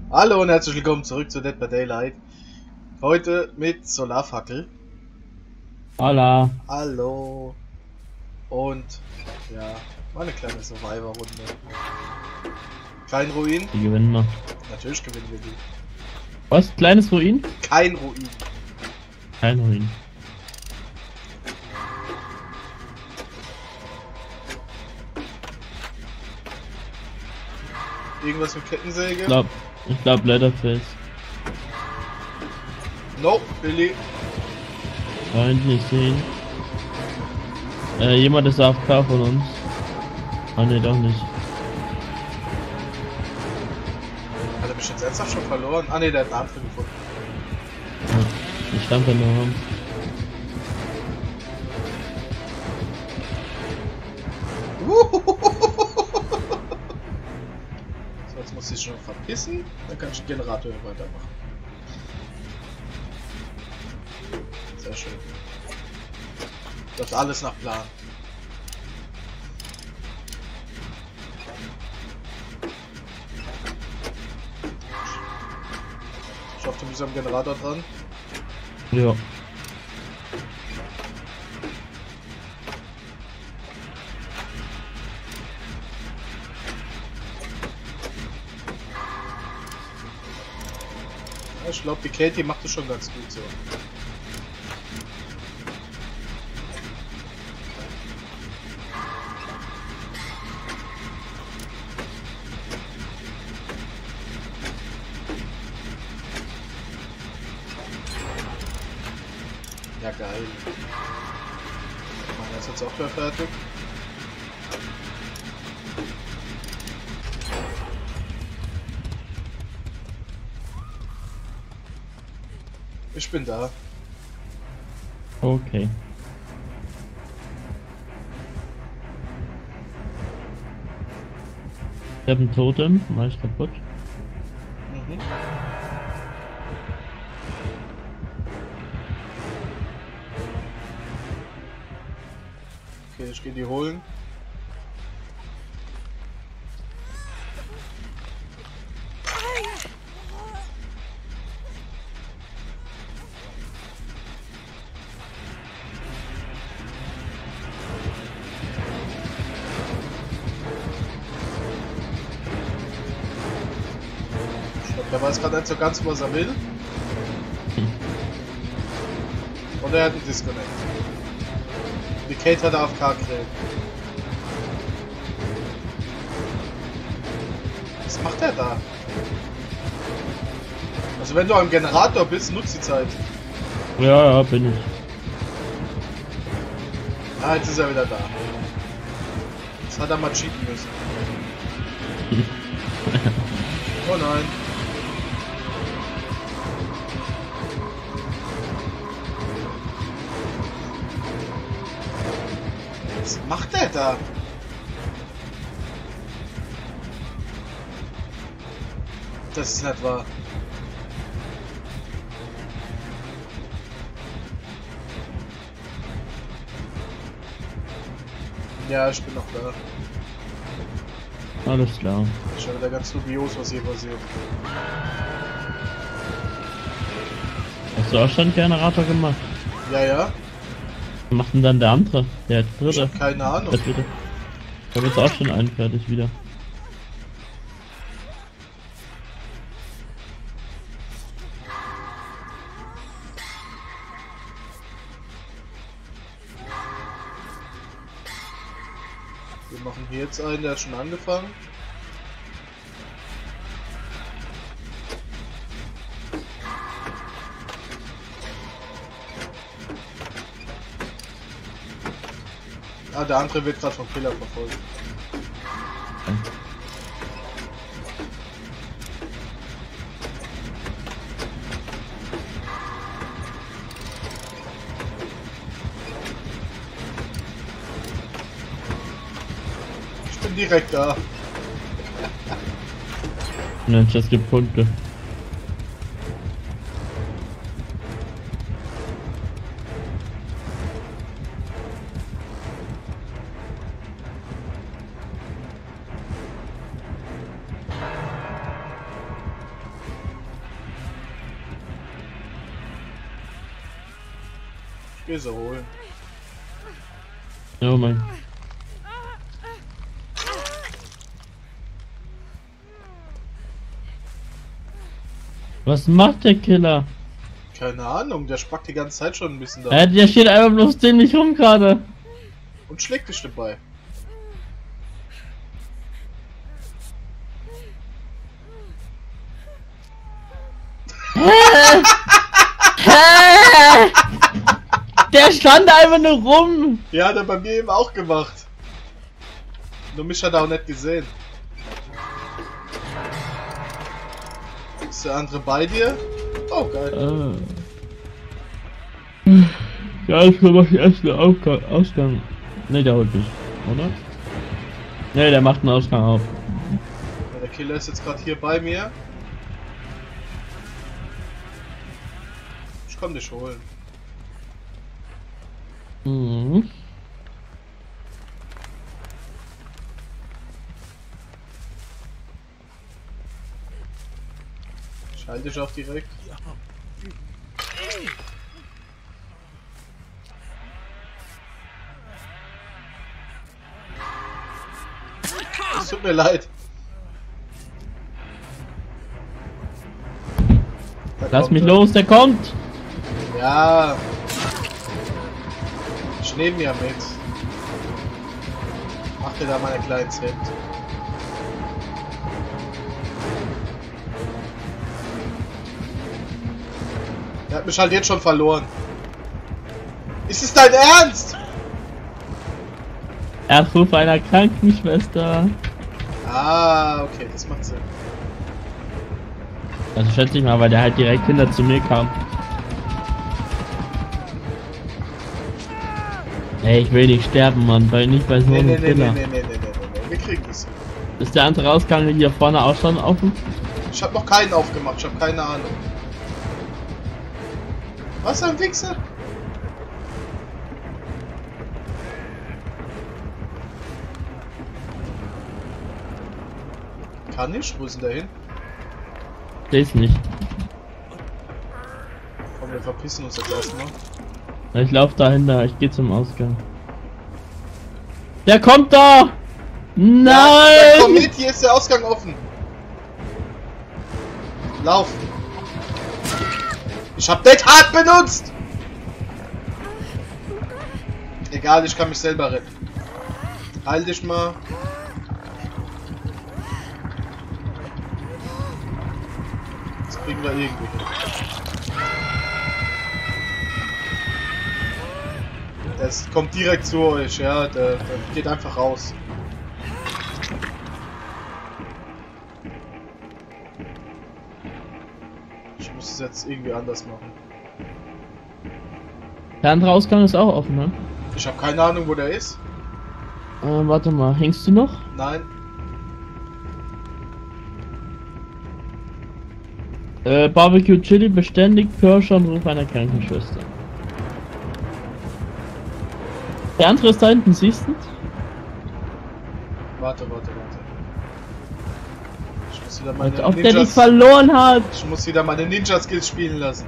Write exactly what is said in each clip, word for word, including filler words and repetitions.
Hallo und herzlich willkommen zurück zu Dead by Daylight. Heute mit Solarfackel. Hola. Hallo. Und ja, mal eine kleine Survivor-Runde. Kein Ruin. Die gewinnen wir. Natürlich gewinnen wir die. Was? Kleines Ruin? Kein Ruin. Kein Ruin. Irgendwas mit Kettensäge? Ich glaub, ich glaub Leatherface. Nope, Billy. Kann ich nicht sehen. Äh, jemand ist A F K von uns. Ah ne, doch nicht. Hat er mich jetzt ernsthaft schon verloren? Ah ne, der hat einen anderen gefunden. Ja, ich stand da nur. So, jetzt muss ich schon verpissen. Dann kann ich den Generator weitermachen. Sehr schön. Läuft alles nach Plan. Ich hoffe, du bist am Generator dran. Ja. Ja, ich glaube, die Katie macht es schon ganz gut so. Ja, geil. Meine ist jetzt auch gleich fertig. Ich bin da. Okay. Ich hab ein Totem, mach ich kaputt. Mhm. Okay, ich gehe die holen. Ich glaube, der weiß gerade nicht so ganz, was er will. Und er hat einen Disconnect. Die Kate hat A F K gekriegt. Was macht er da? Also wenn du am Generator bist, nutzt die Zeit. Ja, ja, bin ich. Ah, jetzt ist er wieder da. Jetzt hat er mal cheaten müssen. Oh nein. Was macht er da? Das ist nicht wahr. Ja, ich bin noch da. Alles klar. Schon wieder ganz dubios, was hier passiert. Hast du auch schon einen Generator gemacht? Ja, ja. Was macht denn dann der andere? Der Ich dritte? hab keine Ahnung. Der dritte. Ich hab jetzt auch schon einen fertig wieder. Wir machen hier jetzt einen, der hat schon angefangen. Ah, der andere wird gerade vom Killer verfolgt. Ich bin direkt da. Mensch, das gibt Punkte. geh sie holen. Oh mein. Was macht der Killer? Keine Ahnung, der spackt die ganze Zeit schon ein bisschen da. Äh, der steht einfach bloß ziemlich rum gerade. Und schlägt dich dabei. Hä? Hä? Der stand einfach nur rum. Ja, hat er bei mir eben auch gemacht. Nur mich hat er auch nicht gesehen. Ist der andere bei dir? Oh, geil. Äh. Ja, ich will mal erst den Ausgang. Ausgang. Ne, der holt mich, oder? Ne, der macht einen Ausgang auf. Ja, der Killer ist jetzt gerade hier bei mir. Ich komm dich holen. Mhm. Ich halte dich auch direkt. Es tut mir leid. Da Lass kommt mich er. los, der kommt! Ja. Ich nehme ja mit. Mach dir da mal ein kleines Hemd. Der hat mich halt jetzt schon verloren. Ist es dein Ernst? Anruf einer Krankenschwester. Ah, okay, das macht Sinn. Also schätze ich mal, weil der halt direkt hinter zu mir kam. Ey, ich will nicht sterben, Mann, weil nicht bei so Nee, einem nee, nee, nee, Killer. nee, nee, nee, nee, nee, wir kriegen das hin. Ist der andere Ausgang hier vorne auch schon offen? Ich hab noch keinen aufgemacht, ich hab keine Ahnung. Was ein Wichser? Kann ich? Wo ist denn der hin? Seh's nicht. Komm, wir verpissen uns jetzt erstmal. Ich lauf dahinter, ich gehe zum Ausgang. Der kommt da! Nein! Ja, komm mit, hier ist der Ausgang offen. Lauf. Ich hab Dead Hard benutzt! Egal, ich kann mich selber retten. Heil dich mal. Das kriegen wir irgendwie hin. Das kommt direkt zu euch, ja, der, der geht einfach raus. Ich muss es jetzt irgendwie anders machen. Der andere Ausgang ist auch offen, ne? Ich habe keine Ahnung, wo der ist. Äh, warte mal, hängst du noch? Nein. Äh, Barbecue Chili beständig, Pirscher und Ruf einer Krankenschwester. Der andere ist da hinten, siehst du? Warte, warte, warte. Ich muss wieder meine Ob der dich Ninjas... verloren hat! Ich muss wieder meine Ninja-Skills spielen lassen.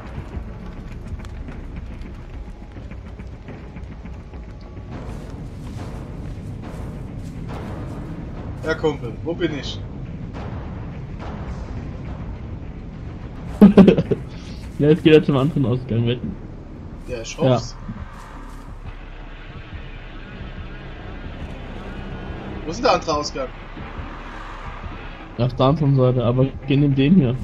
Ja, Kumpel, wo bin ich? Ja, jetzt geht er zum anderen Ausgang, wetten. Ja, ich hoff's. Wo ist denn der andere Ausgang? Auf der anderen Seite, aber gehen in den hier.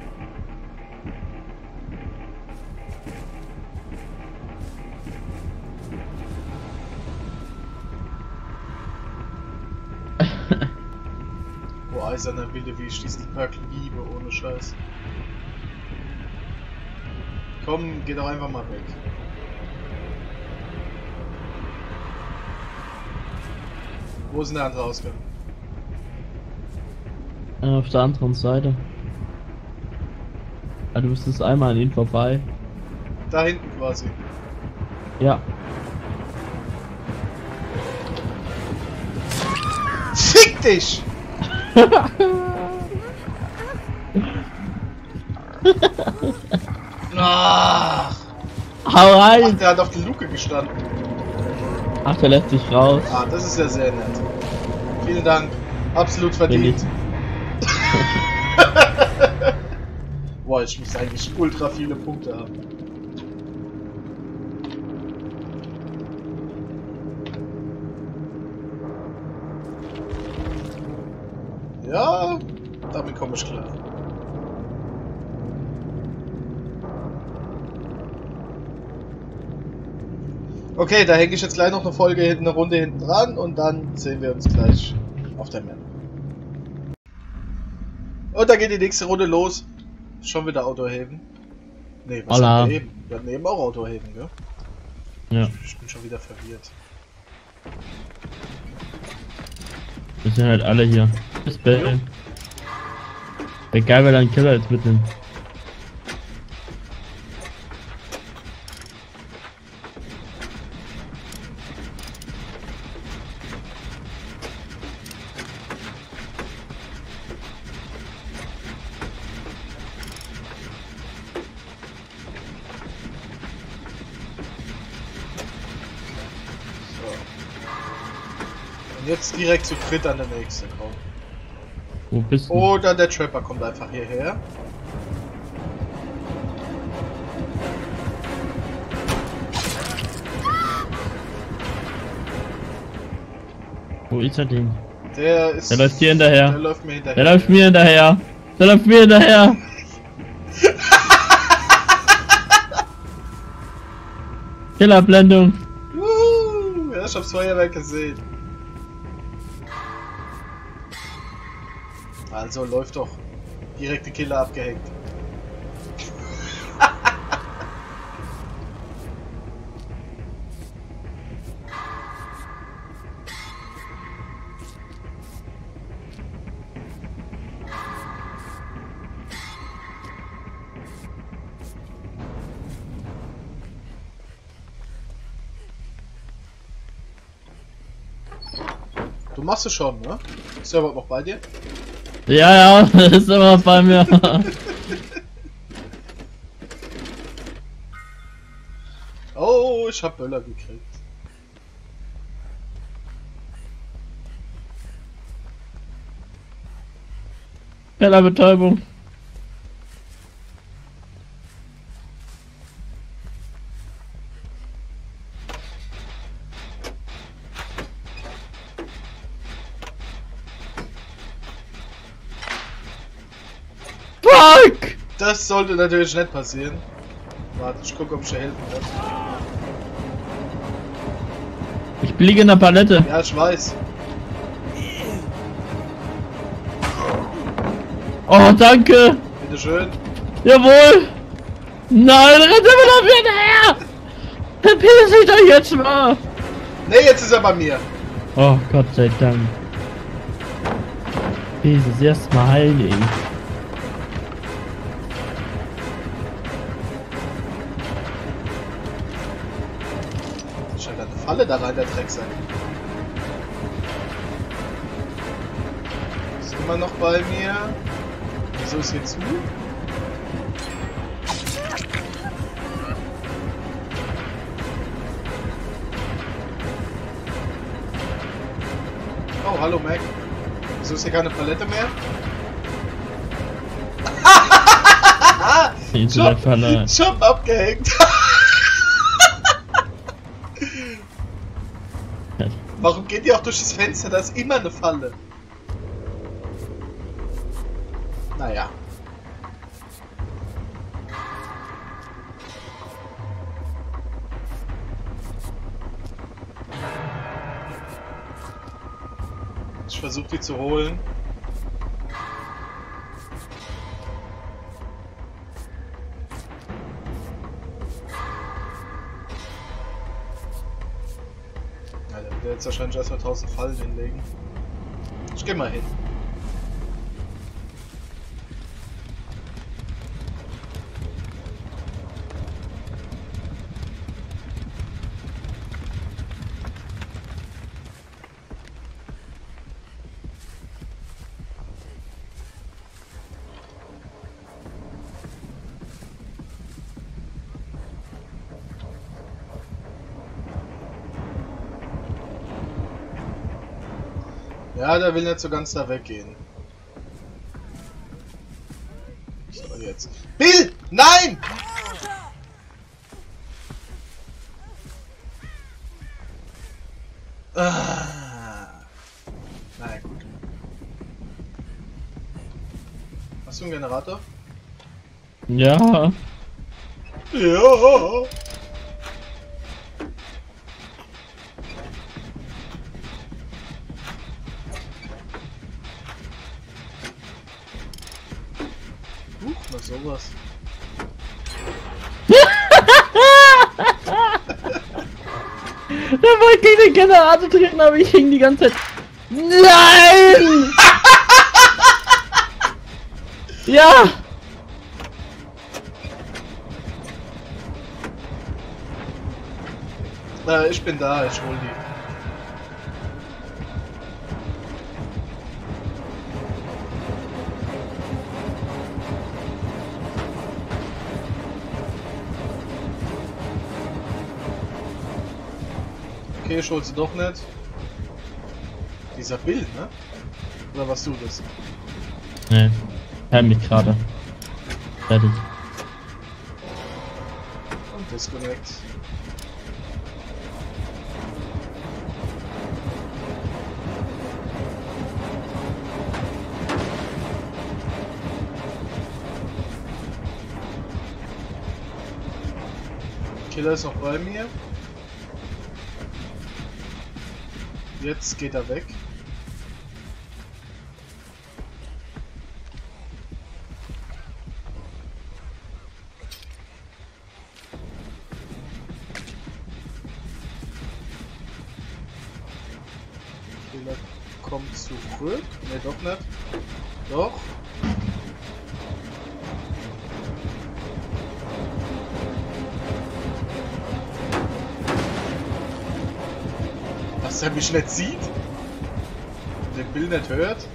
Oh, eiserner Wille, wie ich diesen Perk liebe, ohne Scheiß. Komm, geh doch einfach mal weg. Wo ist denn der andere Ausgang? Äh, auf der anderen Seite. Ah, du bist jetzt einmal an ihm vorbei. Da hinten quasi. Ja. Fick dich! Ach. Hau Ach, rein! der hat auf die Luke gestanden. Ach, der lässt sich raus. Ah, das ist ja sehr nett. Vielen Dank. Absolut verdient. Boah, ich muss eigentlich ultra viele Punkte haben. Ja, damit komme ich klar. Okay, da hänge ich jetzt gleich noch eine Folge, eine Runde hinten dran und dann sehen wir uns gleich auf der Map. Und da geht die nächste Runde los. Schon wieder Auto heben. Ne, was Hola. haben wir eben? Wir hatten eben auch Auto heben, gell? Ja. Ich bin schon wieder verwirrt. Wir sind halt alle hier. Bis bald. Wäre geil, wenn er einen Killer jetzt mitnimmt. Und jetzt direkt zu dritt an der nächste, komm. Wo bist du? Oder der Trapper kommt einfach hierher. Wo ist er denn? Der ist... Der läuft hier hinterher. Der läuft mir hinterher. Der läuft mir hinterher. Der läuft mir hinterher. Killerblendung. Uh, ja, ich hab's Feuerwerk gesehen. Also läuft doch. Direkte Killer abgehängt. Du machst es schon, ne? Ist der überhaupt noch bei dir? Ja, ja, ist immer bei mir. Oh, ich hab Böller gekriegt. Kellerbetäubung. Fuck! Das sollte natürlich nicht passieren. Warte, ich gucke, ob ich dir helfen kann. Ich liege in der Palette. Ja, ich weiß. Oh, danke. Bitteschön. Jawohl. Nein, rennt immer noch wieder hinterher. Verpiss dich doch jetzt mal. Ne, jetzt ist er bei mir. Oh, Gott sei Dank. Jesus, erstmal heilen. Ich hab da eine Falle da rein, der Drecksack. Ist immer noch bei mir. Wieso ist hier zu? Oh, hallo Mac. Wieso ist hier keine Palette mehr? Internetfalle. Schon abgehängt. Warum geht ihr auch durch das Fenster? Da ist immer eine Falle. Naja. Ich versuche die zu holen. Ja, der wird jetzt wahrscheinlich erstmal tausend Fallen hinlegen. Ich geh mal hin. Ja, der will nicht so ganz da weggehen. So, jetzt. Bill! Nein! Ah. Na ja, gut. Hast du einen Generator? Ja. Ja. Huch, was sowas. Der wollte gegen den Generator treten, aber ich hing die ganze Zeit. Nein! Ja! Äh, ich bin da, ich hol die. Okay, ich hol sie doch nicht. Dieser Bild, ne? Oder was du das? Ne, hör mich gerade. Fertig. Und Disconnect. Killer ist noch bei mir. Jetzt geht er weg. Killer kommt zurück. Ne, doch nicht. Doch. Dass er mich nicht sieht, den Bill nicht hört.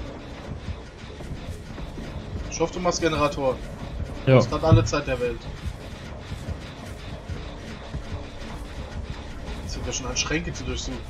Ich hoffe, du machst Generator. Ja. Das hat alle Zeit der Welt. Jetzt sind wir schon an Schränke zu durchsuchen.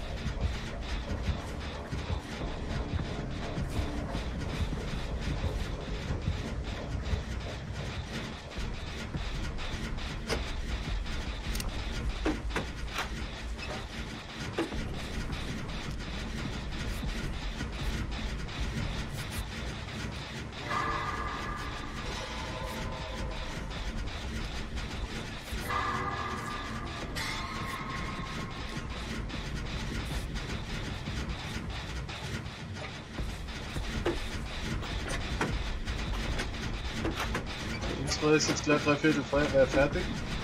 Unsere ist jetzt gleich drei Viertel Feuerwehr fertig.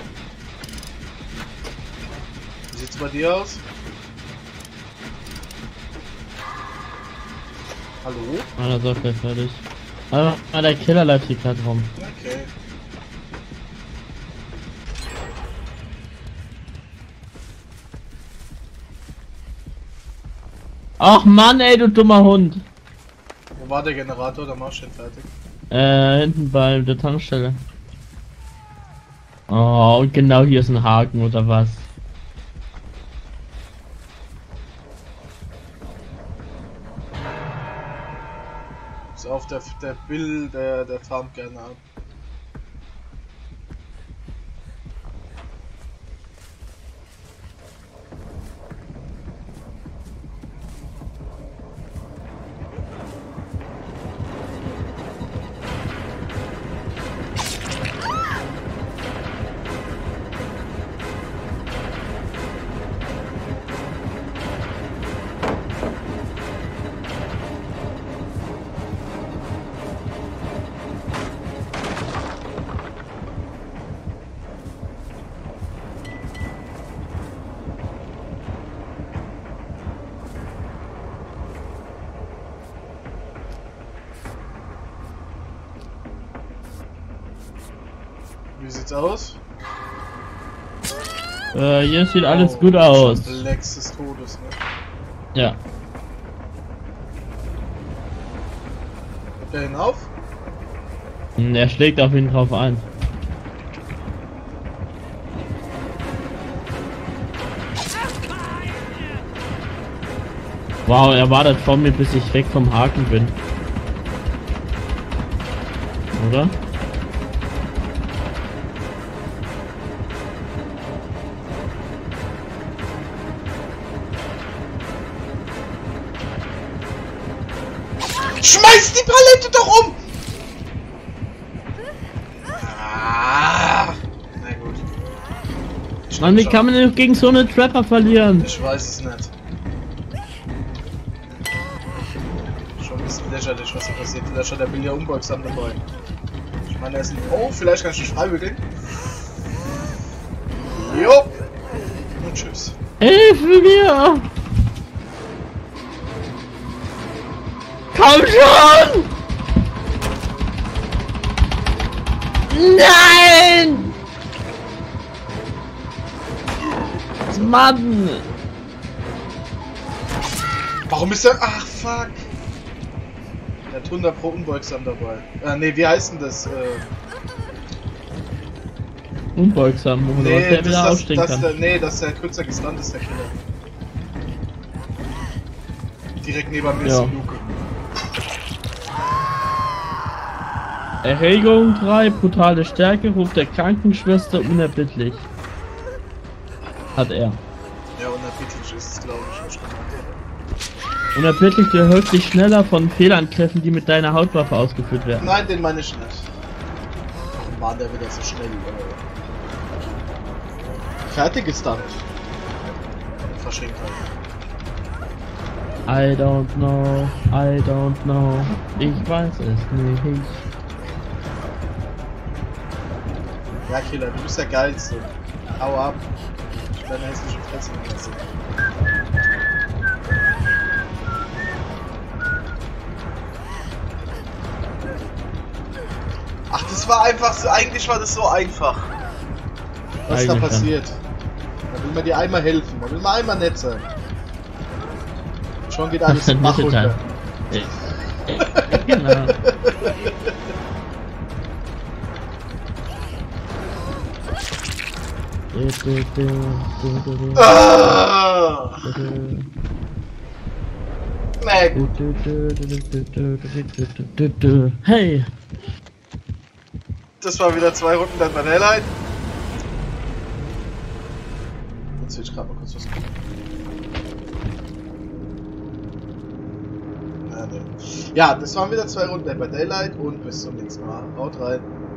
Wie sieht's bei dir aus? Hallo? Meiner ist auch gleich fertig. Aber ah, der Killer läuft hier gerade rum. Okay. Ach Mann, ey, du dummer Hund. Wo war der Generator? Der machst du den fertig. Äh, hinten bei der Tankstelle. Oh, und genau hier ist ein Haken oder was? Ist auf der, der Bill, der, der farmt gerne ab. Wie sieht's aus? Äh, hier sieht alles Oh, gut aus. Lex des Todes, ne? Ja. Kommt der hinauf? Hm, er schlägt auf ihn drauf ein. Wow, er wartet vor mir, bis ich weg vom Haken bin. Oder? Schmeiß die Palette doch um! Ah, na gut. Ich Mann, wie kann man denn gegen so eine Trapper verlieren? Ich weiß es nicht. Schon ein bisschen lächerlich, was da passiert. Vielleicht hat der Bill ja unbeugsam dabei. Ich meine, er ist ein... Oh, vielleicht kann ich dich freiwickeln. Jo! Und tschüss. Hilf mir! Komm schon! Nein! Mann! Warum ist er... Ach, fuck! Der hat hundert pro unbeugsam dabei. Ah, nee, wie heißt denn das? Äh... Unbeugsam, wo man Nee, der das, wieder das, aufstehen das, kann. der, nee, das ist der kürzer gestunt ist, der Killer. Direkt neben mir ist Ja. die Luke. Erregung drei, brutale Stärke, ruft der Krankenschwester unerbittlich. Hat er. Ja, unerbittlich ist es, glaube ich, was ich gemeint habe. Unerbittlich, du erhöht dich schneller von Fehlangriffen, die mit deiner Hautwaffe ausgeführt werden. Nein, den meine ich nicht. Warum war der wieder so schnell? Äh... Fertig ist dann. Verschenkt halt. I don't know, I don't know, ich weiß es nicht. Ja, Killer, du bist der Geilste. Hau ab. Ich bin deine hässliche Fresse lassen. Ach, das war einfach so, eigentlich war das so einfach. Was Eigentlich da passiert. Da will man dir einmal helfen, man will mal einmal nett sein. Schon geht alles im Bach runter. Genau. Ah! Mac. Hey! Das war wieder zwei Runden dann mein Highlight. Jetzt will ich gerade mal kurz was gucken. Ja, nee. Ja, das waren wieder zwei Runden bei Daylight und bis zum nächsten Mal. Haut rein.